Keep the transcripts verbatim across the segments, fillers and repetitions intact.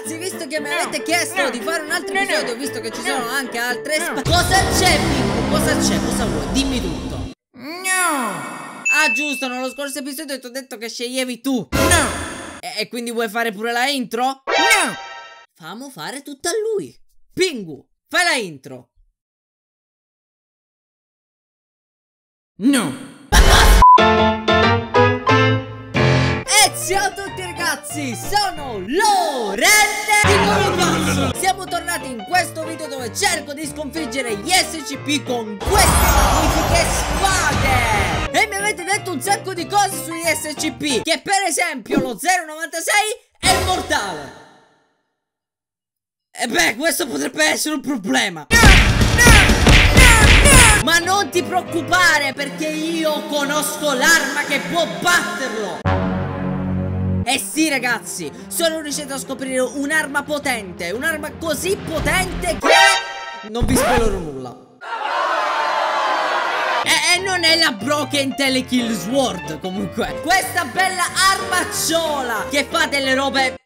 ragazzi, visto che mi avete chiesto di fare un altro episodio, visto che ci sono anche altre sp... Cosa c'è, Pingu? Cosa c'è? Cosa vuoi? Dimmi tutto. No. Ah, giusto, nello scorso episodio ti ho detto che sceglievi tu. No. E, e quindi vuoi fare pure la intro? No. Famo fare tutta a lui. Pingu, fai la intro. No. E ciao a tutti ragazzi, sono Lorente di Nuovo. Siamo tornati in questo video dove cerco di sconfiggere gli S C P con queste magnifiche spade. E mi avete detto un sacco di cose sugli S C P, che per esempio lo zero novantasei è immortale. E beh, questo potrebbe essere un problema. Ma non ti preoccupare, perché io conosco l'arma che può batterlo. Eh sì ragazzi, sono riuscito a scoprire un'arma potente, un'arma così potente che... non vi spoilerò nulla. E, e non è la Broken Telekill Sword comunque. Questa bella armacciola che fa delle robe...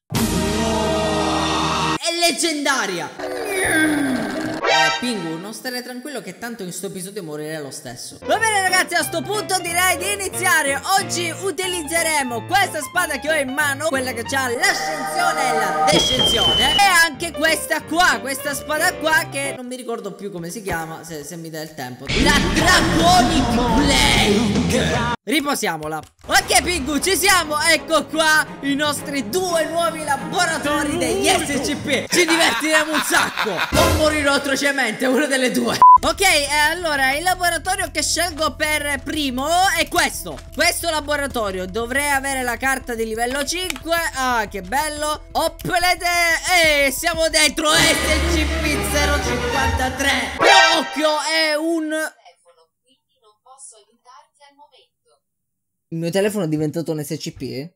è leggendaria. Eh, Pingu, non stare tranquillo che tanto in sto episodio morirei lo stesso. Va bene ragazzi, a sto punto direi di iniziare. Oggi utilizzeremo questa spada che ho in mano, quella che ha l'ascensione e la descensione, e anche questa qua, questa spada qua che non mi ricordo più come si chiama, se, se mi dai il tempo. La Draconic Blade. Riposiamola. Ok Pingu, ci siamo, ecco qua i nostri due nuovi laboratori degli S C P. Ci divertiremo un sacco. O morirò atrocemente, una delle due. Ok, eh, allora il laboratorio che scelgo per primo è questo. Questo laboratorio dovrei avere la carta di livello cinque. Ah, che bello. Oppelete. E siamo dentro S C P zero cinquantatré. Però occhio, è un... quindi non posso aiutarti al momento. Il mio telefono è diventato un S C P?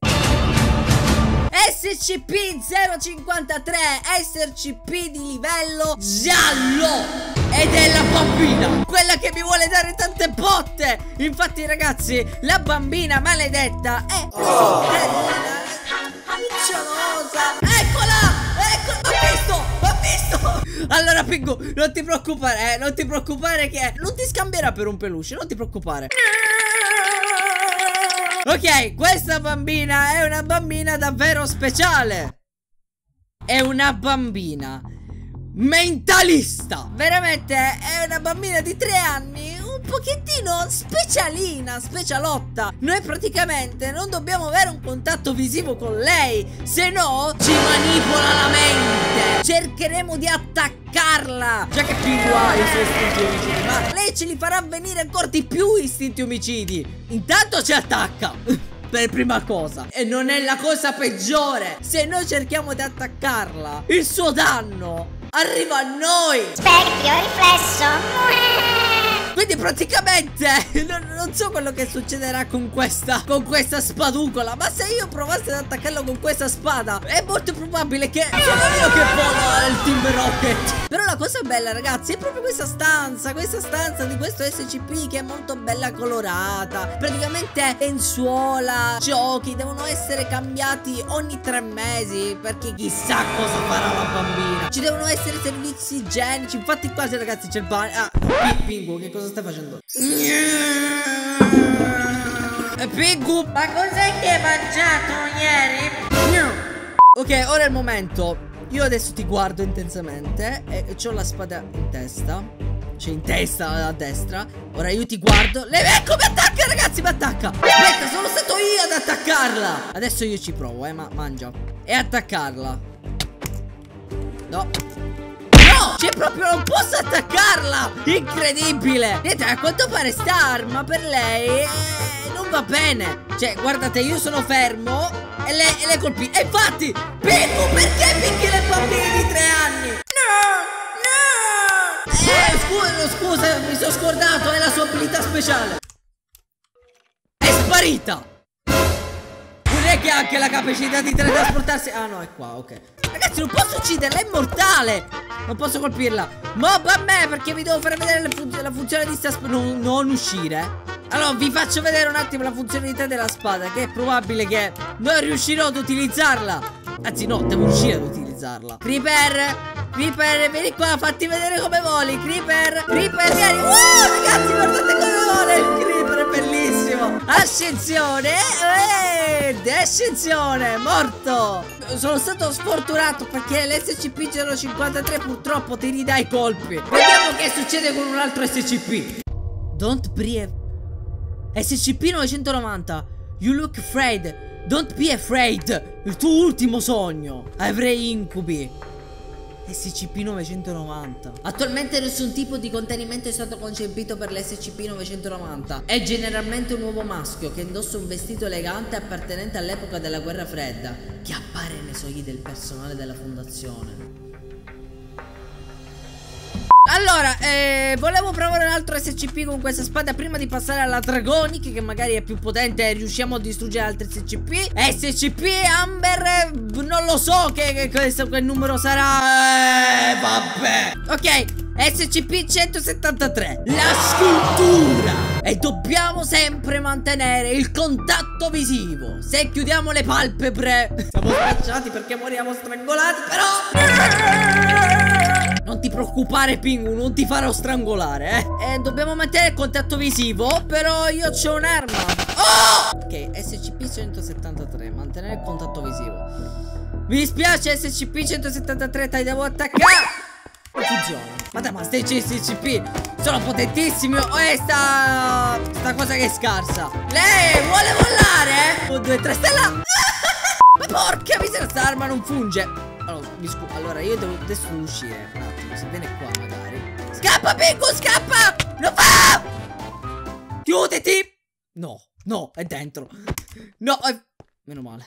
S C P zero cinquantatré, S C P di livello giallo. Ed è la bambina, quella che mi vuole dare tante botte. Infatti ragazzi, la bambina maledetta è Oh. carina, cucciolosa. Eccola, eccola, ho visto, ho visto. Allora Pingu, non ti preoccupare, eh, non ti preoccupare che non ti scambierà per un peluche, non ti preoccupare. Ok, questa bambina è una bambina davvero speciale. È una bambina mentalista. Veramente è una bambina di tre anni, un pochettino specialina, specialotta. Noi praticamente non dobbiamo avere un contatto visivo con lei, se no ci manipola la mente. Cercheremo di attaccarla, già che Pingu ha i suoi istinti omicidi, ma lei ce li farà venire ancora di più istinti omicidi. Intanto ci attacca per prima cosa, e non è la cosa peggiore. Se noi cerchiamo di attaccarla, il suo danno arriva a noi. Specchio riflesso. Quindi praticamente non, non so quello che succederà con questa Con questa spaducola. Ma se io provassi ad attaccarlo con questa spada, è molto probabile che sono io che vola il Team Rocket. Però la cosa bella ragazzi è proprio questa stanza, Questa stanza di questo S C P che è molto bella colorata. Praticamente lenzuola, giochi devono essere cambiati ogni tre mesi, perché chissà cosa farà la bambina. Ci devono essere servizi igienici. Infatti qua ragazzi c'è il bagno. Ah, Pingu, che cosa stai facendo? Pingu, Ma cos'è che hai mangiato ieri? ok, ora è il momento. Io adesso ti guardo intensamente e ho la spada in testa. Cioè in testa a destra. Ora io ti guardo. Lei, ecco, mi attacca ragazzi, mi attacca. Aspetta, sono stato io ad attaccarla. Adesso io ci provo, eh, ma mangia. E attaccarla. No. No, cioè proprio non posso attaccarla. Incredibile. Niente, a quanto pare sta arma per lei eh, non va bene. Cioè guardate, io sono fermo E lei, e lei colpì. E infatti Pingu, perché picchi le bambine di tre anni? No, no. Eh, scusa, scusa, mi sono scordato. È la sua abilità speciale. È sparita. Non è che ha anche la capacità di teletrasportarsi. Ah no, è qua, ok. Ragazzi, non posso ucciderla, è immortale. Non posso colpirla. Mob a me, perché vi devo far vedere fun la funzionalità di sta spada. Non, non uscire. Allora, vi faccio vedere un attimo la funzionalità della spada, che è probabile che non riuscirò ad utilizzarla. Anzi no, devo riuscire ad utilizzarla. Creeper, Creeper, vieni qua, fatti vedere come voli. Creeper, Creeper, vieni. Wow, ragazzi, guardate come vola il Creeper, è bellissimo. Ascensione, ed ascensione, morto. Sono stato sfortunato perché l'S C P zero cinquantatré purtroppo ti ridà i colpi. Vediamo che succede con un altro S C P. Don't breathe. S C P novecentonovanta. You look afraid. Don't be afraid. Il tuo ultimo sogno. Avrei incubi. S C P novecentonovanta. Attualmente nessun tipo di contenimento è stato concepito per l'S C P novecentonovanta. È generalmente un uomo maschio che indossa un vestito elegante appartenente all'epoca della guerra fredda, che appare nei sogni del personale della fondazione. Allora, eh, volevo provare un altro S C P con questa spada prima di passare alla Dragonic, che magari è più potente e riusciamo a distruggere altri S C P. S C P Amber, non lo so che, che, che, che numero sarà. Eh, vabbè. Ok, S C P centosettantatré, la scultura. E dobbiamo sempre mantenere il contatto visivo. Se chiudiamo le palpebre siamo schiacciati perché moriamo strangolati. Però non ti preoccupare, Pingu, non ti farò strangolare, eh. E dobbiamo mantenere il contatto visivo. Però io c'ho un'arma. Oh! Ok, S C P centosettantatré, mantenere il contatto visivo. Mi dispiace S C P centosettantatré, ti devo attaccare. Non funziona. Ma dai, ma stai S C P sono potentissimi. Oh, è sta... sta cosa che è scarsa. Lei vuole volare? Un, due, tre, stella. Ma porca miseria, sta arma non funge. Allora, mi scu... allora io devo adesso uscire un attimo. Se viene qua magari. Scappa, Pingu, scappa. Lo fa. Chiuditi. No, no, è dentro. No, è... meno male.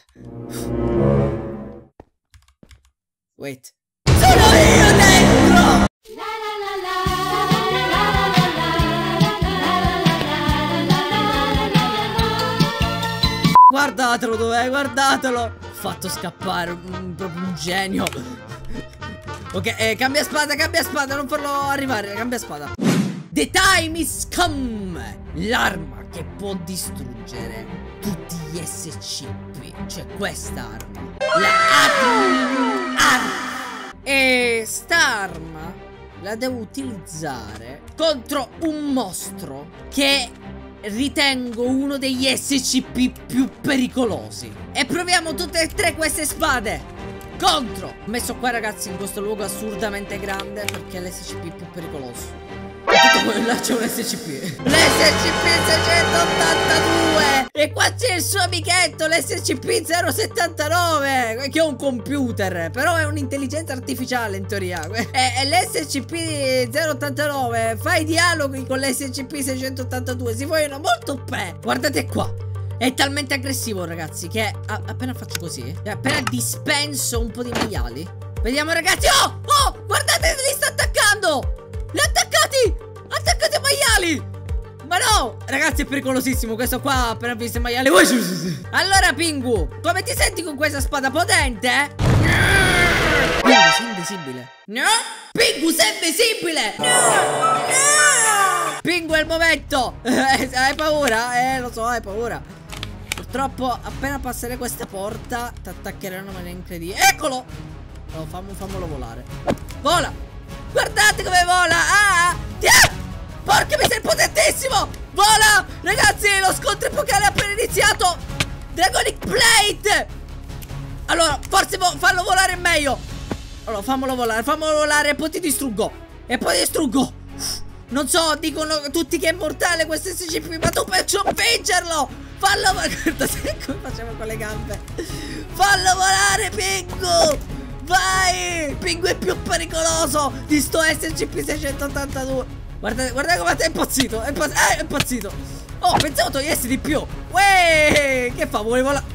Wait. Sono io dentro! Guardatelo dov'è, guardatelo! Ho fatto scappare, un, proprio un genio. Ok, eh, cambia spada, cambia spada, non farlo arrivare, cambia spada. The time is come! L'arma che può distruggere tutti gli S C P. Cioè questa arma. La arma. E sta arma la devo utilizzare contro un mostro che ritengo uno degli S C P più pericolosi. E proviamo tutte e tre queste spade contro. Ho messo qua, ragazzi, in questo luogo assurdamente grande perché è l'S C P più pericoloso. Là c'è un S C P, l'S C P seicentottantadue. E qua c'è il suo amichetto, l'S C P zero settantanove, che è un computer, però è un'intelligenza artificiale in teoria. E l'S C P zero ottantanove fa i dialoghi con l'S C P seicentottantadue, si vogliono molto bene. Guardate qua, è talmente aggressivo, ragazzi, che a appena faccio così, appena dispenso un po' di maiali. Vediamo, ragazzi. Oh, oh, guardate, li sta attaccando. Li ha attaccati! Attaccati ai maiali! Ma no! Ragazzi, è pericolosissimo questo qua. Appena visto i maiali. Allora, Pingu, come ti senti con questa spada potente? Pingu, sei invisibile. No! Pingu, sei invisibile! No! No! Pingu, è il momento. Hai paura? Eh, lo so, hai paura. Purtroppo, appena passerei questa porta ti attaccheranno in maniera incredibile. Eccolo! Oh, fammo, fammelo volare. Vola! Guardate come vola! Ah! Yeah! Porca miseria, potentissimo! Vola! Ragazzi, lo scontro epocale è appena iniziato! Dragonic Blade! Allora, forse vo fallo volare meglio! Allora, fammelo volare, fammelo volare e poi ti distruggo! E poi distruggo! Non so, dicono tutti che è mortale questo S C P, ma tu per vincerlo! Fallo volare! Guardate come facciamo con le gambe! Fallo volare, Pingu! Vai! Pingu è più pericoloso di sto S C P seicentottantadue. Guardate, guardate come è impazzito. È, impazz eh, è impazzito. Oh, pensavo togliessi di più. Uè, che fa? Vuole volare?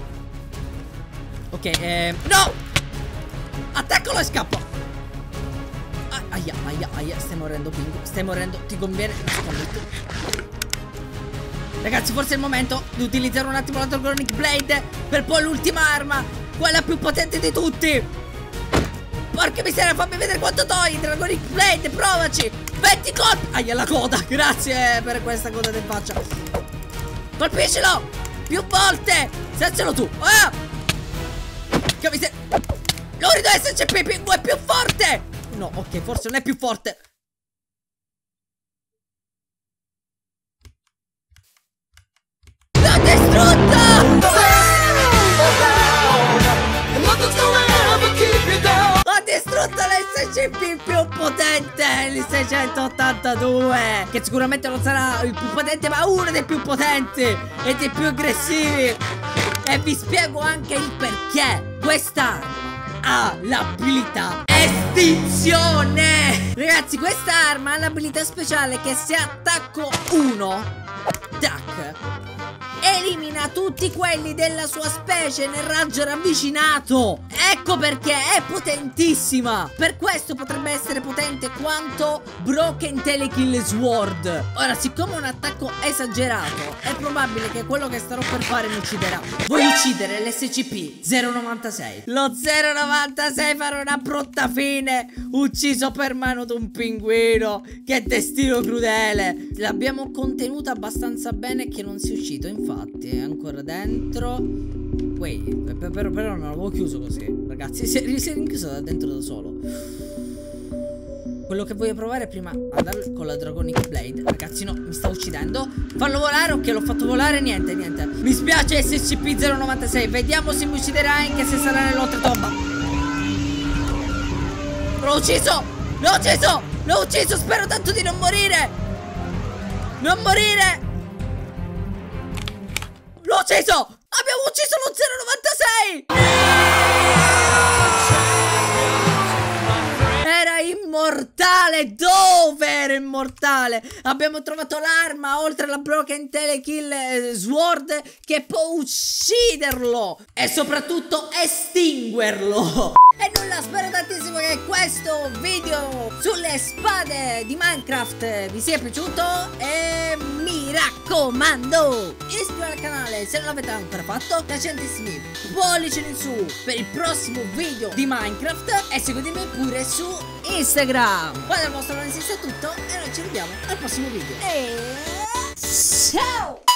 Ok, eh, no! Attaccalo e scappa. Ah, aia, aia, aia. Stai morendo, Pingu. Stai morendo. Ti conviene nasconderti. Ragazzi, forse è il momento di utilizzare un attimo la Dragonic Blade per poi l'ultima arma, quella più potente di tutti. Porca miseria, fammi vedere quanto togli. Dragonic Blade, provaci. venti colpi. Aia, la coda. Grazie per questa coda in faccia. Colpiscilo più volte. Sezzalo tu. Ah! porca miseria. Lurido S C P Pingu è più forte. No, ok, forse non è più forte. L'ho distrutta! Ho distrutto l'S C P più potente, il seicentottantadue, che sicuramente non sarà il più potente, ma uno dei più potenti e dei più aggressivi. E vi spiego anche il perché. Quest'arma ha l'abilità estinzione. Ragazzi, quest'arma ha l'abilità speciale che se attacco uno, tac, elimina tutti quelli della sua specie nel raggio ravvicinato. Ecco perché è potentissima. Per questo potrebbe essere potente quanto Broken Telekill Sword. Ora, siccome è un attacco esagerato, è probabile che quello che starò per fare mi ucciderà. Voglio uccidere l'S C P zero novantasei. Lo zero novantasei farà una brutta fine, ucciso per mano di un pinguino. Che destino crudele. L'abbiamo contenuta abbastanza bene che non si è uscito. Infatti è ancora dentro. Wait, però, però non l'avevo chiuso così. Ragazzi, si è, si è rinchiuso da dentro da solo. Quello che voglio provare è prima andare con la Dragonic Blade. Ragazzi, no, mi sta uccidendo. Fallo volare, ok, l'ho fatto volare. Niente, niente. Mi spiace S C P zero novantasei. Vediamo se mi ucciderà anche se sarà nell'oltretomba. L'ho ucciso! L'ho ucciso! L'ho ucciso! Spero tanto di non morire! Non morire! L'ho ucciso! Abbiamo ucciso lo zero novantasei! Era immortale! Dove era immortale? Abbiamo trovato l'arma oltre alla Broken Telekill Sword che può ucciderlo e soprattutto estinguerlo. E nulla, spero tantissimo che questo video sulle spade di Minecraft vi sia piaciuto. E mi raccomando, iscrivetevi al canale se non l'avete ancora fatto, lasciatemi pollice in su per il prossimo video di Minecraft e seguitemi pure su Instagram. Poi dal vostro non esiste tutto e noi ci vediamo al prossimo video. E ciao!